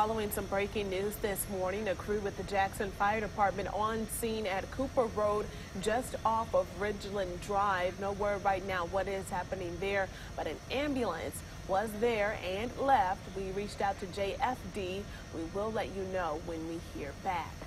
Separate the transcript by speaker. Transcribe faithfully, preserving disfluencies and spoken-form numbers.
Speaker 1: Following some breaking news this morning, a crew with the Jackson Fire Department on scene at Cooper Road just off of Ridgeland Drive. No word right now what is happening there, but an ambulance was there and left. We reached out to J F D. We will let you know when we hear back.